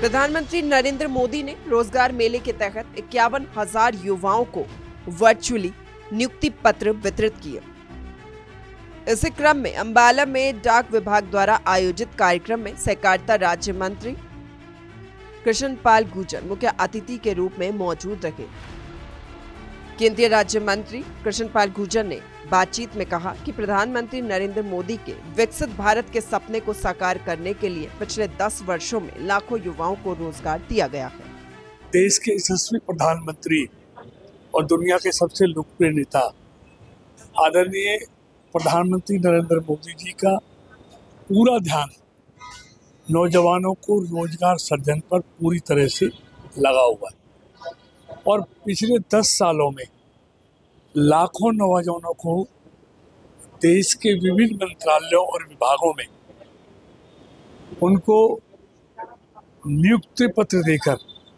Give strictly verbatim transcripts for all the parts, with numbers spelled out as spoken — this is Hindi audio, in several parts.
प्रधानमंत्री नरेंद्र मोदी ने रोजगार मेले के तहत इक्यावन हजार युवाओं को वर्चुअली नियुक्ति पत्र वितरित किए। इसी क्रम में अंबाला में डाक विभाग द्वारा आयोजित कार्यक्रम में सहकारिता राज्य मंत्री कृष्ण पाल गुर्जर मुख्य अतिथि के रूप में मौजूद रहे। केंद्रीय राज्य मंत्री कृष्ण पाल गुर्जर ने बातचीत में कहा कि प्रधानमंत्री नरेंद्र मोदी के विकसित भारत के सपने को साकार करने के लिए पिछले दस वर्षों में लाखों युवाओं को रोजगार दिया गया है। देश के यशस्वी प्रधानमंत्री और दुनिया के सबसे लोकप्रिय नेता आदरणीय प्रधानमंत्री नरेंद्र मोदी जी का पूरा ध्यान नौजवानों को रोजगार सृजन पर पूरी तरह से लगा हुआ है और पिछले दस सालों में लाखों नौजवानों को देश के विभिन्न मंत्रालयों और विभागों में उनको नियुक्ति पत्र देकर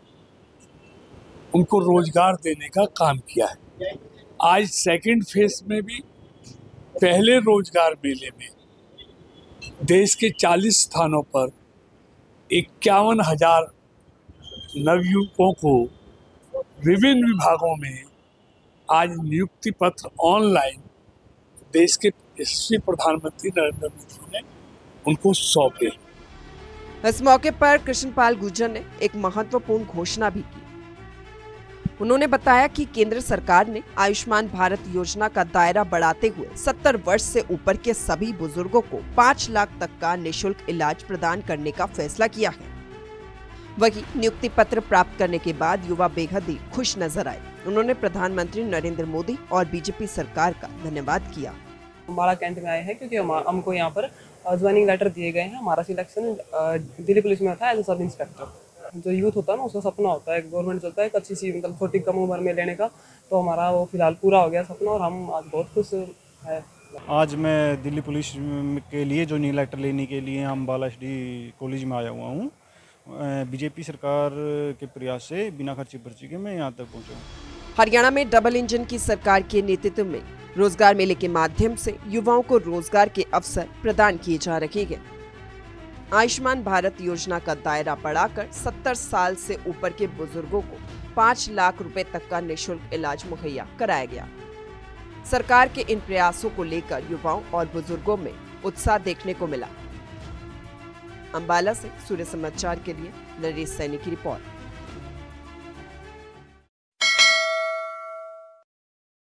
उनको रोजगार देने का काम किया है। आज सेकंड फेज में भी पहले रोजगार मेले में देश के चालीस स्थानों पर इक्यावन हजार नवयुवकों को विभिन्न विभागों में आज नियुक्ति पत्र ऑनलाइन देश के यशस्वी प्रधानमंत्री नरेंद्र मोदी ने उनको सौंपे। इस मौके पर कृष्ण पाल गुर्जर ने एक महत्वपूर्ण घोषणा भी की। उन्होंने बताया कि केंद्र सरकार ने आयुष्मान भारत योजना का दायरा बढ़ाते हुए सत्तर वर्ष से ऊपर के सभी बुजुर्गों को पाँच लाख तक का निःशुल्क इलाज प्रदान करने का फैसला किया है। वहीं नियुक्ति पत्र प्राप्त करने के बाद युवा बेहद ही खुश नजर आए। उन्होंने प्रधानमंत्री नरेंद्र मोदी और बीजेपी सरकार का धन्यवाद किया। हमारा कैंट में आए हैं क्योंकि हम हमको यहाँ पर ज्वाइनिंग लेटर दिए गए हैं। हमारा सिलेक्शन दिल्ली पुलिस में था एज ए सब इंस्पेक्टर। जो यूथ होता है ना, उसका सपना होता है गवर्नमेंट चलता है एक अच्छी सी मतलब छोटी कम उम्र में लेने का, तो हमारा वो फिलहाल पूरा हो गया सपना और हम आज बहुत खुश है। आज मैं दिल्ली पुलिस के लिए ज्वाइनिंग लेटर लेने के लिए अंबाला एसडी कॉलेज में आया हुआ हूँ। बीजेपी सरकार के प्रयास से बिना खर्ची पर्ची के मैं यहाँ तक पहुँचा हूँ। हरियाणा में डबल इंजन की सरकार के नेतृत्व में रोजगार मेले के माध्यम से युवाओं को रोजगार के अवसर प्रदान किए जा रहे हैं। आयुष्मान भारत योजना का दायरा बढ़ाकर सत्तर साल से ऊपर के बुजुर्गों को पाँच लाख रुपए तक का निःशुल्क इलाज मुहैया कराया गया। सरकार के इन प्रयासों को लेकर युवाओं और बुजुर्गों में उत्साह देखने को मिला। अंबाला से सूर्य समाचार के लिए नरेश सैनी की रिपोर्ट।